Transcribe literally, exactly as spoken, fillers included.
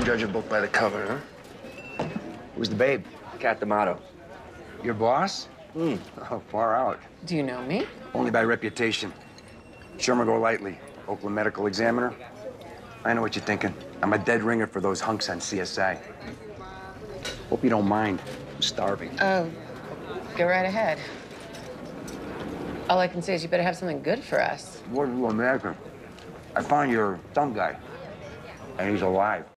judge a book by the cover, huh? Who's the babe? Cat D'Amato. Your boss? Hmm. Oh, far out. Do you know me? Only by reputation. Sherman Golightly, Oakland Medical Examiner. I know what you're thinking. I'm a dead ringer for those hunks on C S I. Hope you don't mind. I'm starving. Oh, go right ahead. All I can say is you better have something good for us. What do you imagine? I found your thumb guy, and he's alive.